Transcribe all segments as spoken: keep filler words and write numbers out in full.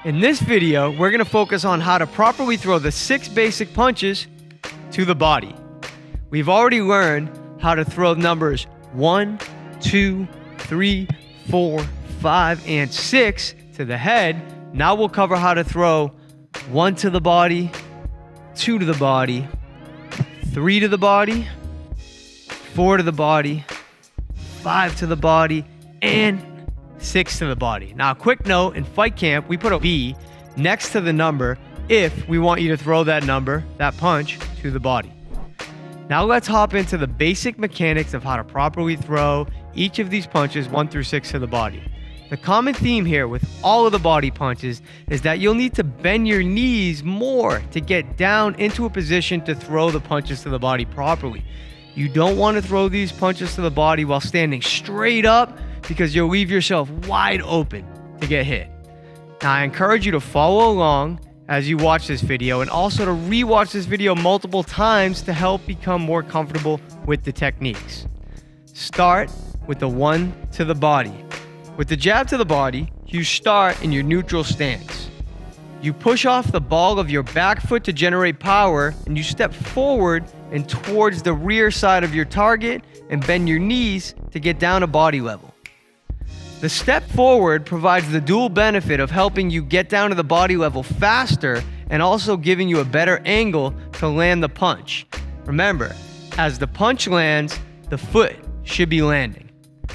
In this video, we're going to focus on how to properly throw the six basic punches to the body. We've already learned how to throw numbers one, two, three, four, five, and six to the head. Now we'll cover how to throw one to the body, two to the body, three to the body, four to the body, five to the body, and six to the body. Now, a quick note, in fight camp, we put a B next to the number if we want you to throw that number, that punch, to the body. Now let's hop into the basic mechanics of how to properly throw each of these punches, one through six, to the body. The common theme here with all of the body punches is that you'll need to bend your knees more to get down into a position to throw the punches to the body properly. You don't want to throw these punches to the body while standing straight up, because you'll leave yourself wide open to get hit. Now, I encourage you to follow along as you watch this video, and also to re-watch this video multiple times to help become more comfortable with the techniques. Start with the one to the body. With the jab to the body, you start in your neutral stance. You push off the ball of your back foot to generate power, and you step forward and towards the rear side of your target and bend your knees to get down to body level. The step forward provides the dual benefit of helping you get down to the body level faster and also giving you a better angle to land the punch. Remember, as the punch lands, the foot should be landing.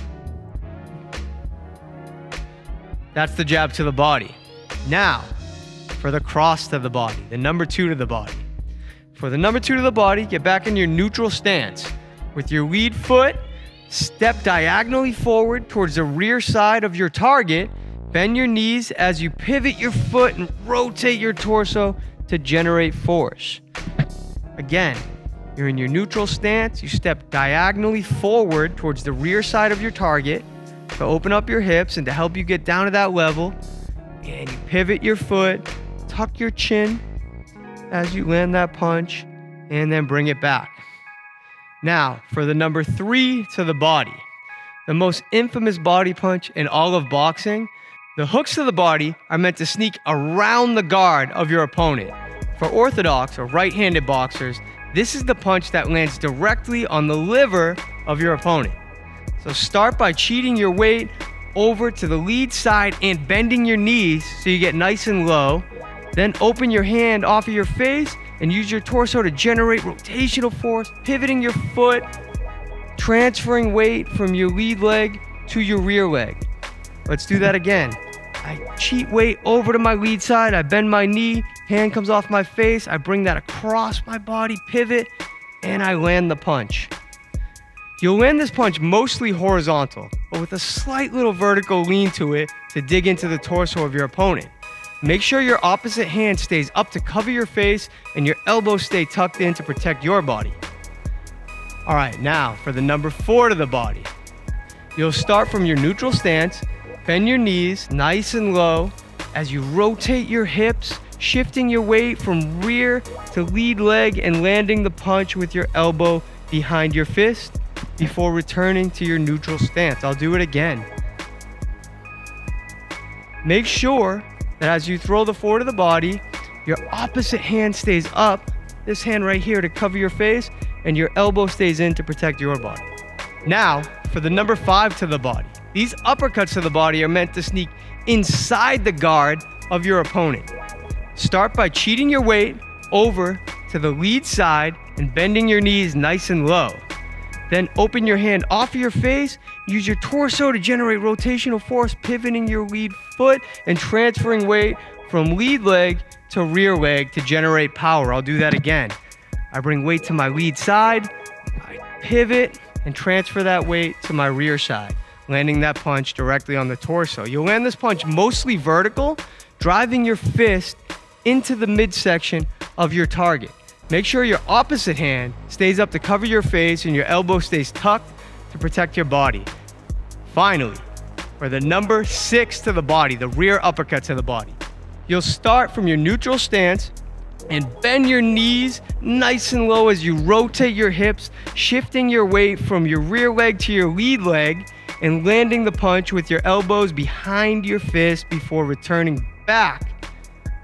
That's the jab to the body. Now, for the cross to the body, the number two to the body. For the number two to the body, get back in your neutral stance. With your lead foot, step diagonally forward towards the rear side of your target. Bend your knees as you pivot your foot and rotate your torso to generate force. Again, you're in your neutral stance. You step diagonally forward towards the rear side of your target to open up your hips and to help you get down to that level. And you pivot your foot, tuck your chin as you land that punch, and then bring it back. Now, for the number three to the body, the most infamous body punch in all of boxing, the hooks to the body are meant to sneak around the guard of your opponent. For orthodox or right-handed boxers, this is the punch that lands directly on the liver of your opponent. So start by cheating your weight over to the lead side and bending your knees so you get nice and low. Then open your hand off of your face and use your torso to generate rotational force, pivoting your foot, transferring weight from your lead leg to your rear leg. Let's do that again. I cheat weight over to my lead side, I bend my knee, hand comes off my face, I bring that across my body, pivot, and I land the punch. You'll land this punch mostly horizontal, but with a slight little vertical lean to it to dig into the torso of your opponent. Make sure your opposite hand stays up to cover your face and your elbows stay tucked in to protect your body. All right, now for the number four to the body. You'll start from your neutral stance, bend your knees nice and low as you rotate your hips, shifting your weight from rear to lead leg and landing the punch with your elbow behind your fist before returning to your neutral stance. I'll do it again. Make sure that as you throw the four to the body, your opposite hand stays up, this hand right here to cover your face, and your elbow stays in to protect your body. Now, for the number five to the body. These uppercuts to the body are meant to sneak inside the guard of your opponent. Start by cheating your weight over to the lead side and bending your knees nice and low. Then open your hand off of your face, use your torso to generate rotational force, pivoting your lead foot and transferring weight from lead leg to rear leg to generate power. I'll do that again. I bring weight to my lead side, I pivot and transfer that weight to my rear side, landing that punch directly on the torso. You'll land this punch mostly vertical, driving your fist into the midsection of your target. Make sure your opposite hand stays up to cover your face and your elbow stays tucked to protect your body. Finally, for the number six to the body, the rear uppercut to the body. You'll start from your neutral stance and bend your knees nice and low as you rotate your hips, shifting your weight from your rear leg to your lead leg and landing the punch with your elbows behind your fist before returning back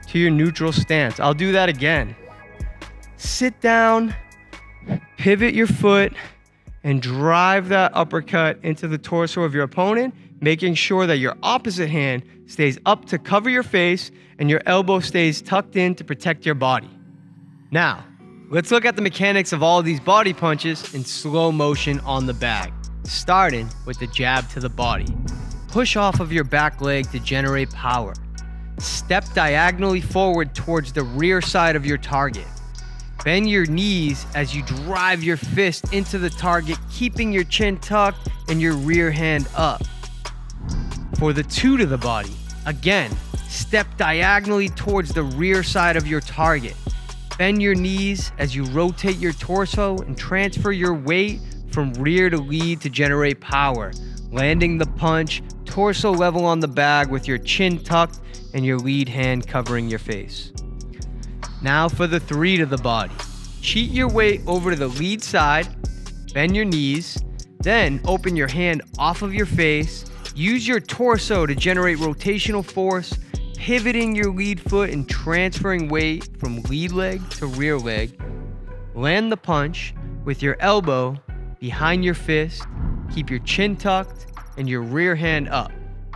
to your neutral stance. I'll do that again. Sit down, pivot your foot, and drive that uppercut into the torso of your opponent, making sure that your opposite hand stays up to cover your face and your elbow stays tucked in to protect your body. Now, let's look at the mechanics of all of these body punches in slow motion on the bag, starting with the jab to the body. Push off of your back leg to generate power. Step diagonally forward towards the rear side of your target. Bend your knees as you drive your fist into the target, keeping your chin tucked and your rear hand up. For the two to the body, again, step diagonally towards the rear side of your target. Bend your knees as you rotate your torso and transfer your weight from rear to lead to generate power, landing the punch torso level on the bag with your chin tucked and your lead hand covering your face. Now for the three to the body. Cheat your weight over to the lead side, bend your knees, then open your hand off of your face. Use your torso to generate rotational force, pivoting your lead foot and transferring weight from lead leg to rear leg. Land the punch with your elbow behind your fist. Keep your chin tucked and your rear hand up.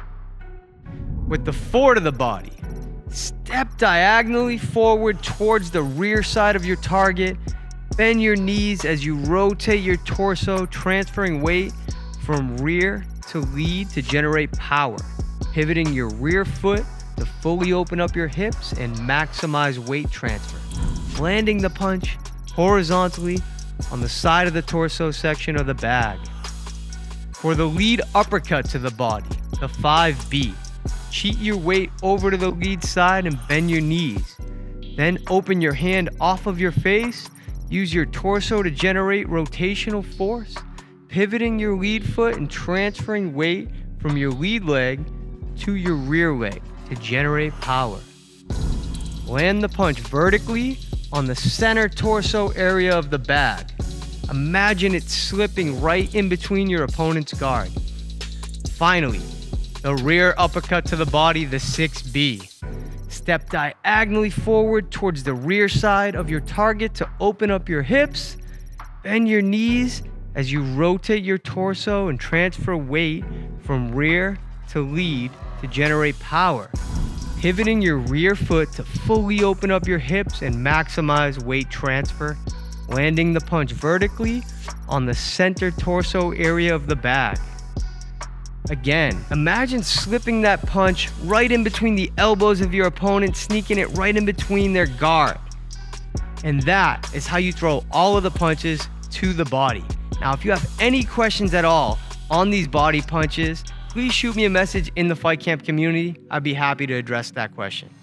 With the four to the body, step diagonally forward towards the rear side of your target. Bend your knees as you rotate your torso, transferring weight from rear to lead to generate power, pivoting your rear foot to fully open up your hips and maximize weight transfer. Landing the punch horizontally on the side of the torso section of the bag. For the lead uppercut to the body, the five B, cheat your weight over to the lead side and bend your knees. Then open your hand off of your face. Use your torso to generate rotational force, pivoting your lead foot and transferring weight from your lead leg to your rear leg to generate power. Land the punch vertically on the center torso area of the bag. Imagine it slipping right in between your opponent's guard. Finally, the rear uppercut to the body, the six B. Step diagonally forward towards the rear side of your target to open up your hips. Bend your knees as you rotate your torso and transfer weight from rear to lead to generate power, pivoting your rear foot to fully open up your hips and maximize weight transfer, landing the punch vertically on the center torso area of the bag. Again, imagine slipping that punch right in between the elbows of your opponent, sneaking it right in between their guard. And that is how you throw all of the punches to the body. Now, if you have any questions at all on these body punches, please shoot me a message in the Fight Camp community. I'd be happy to address that question.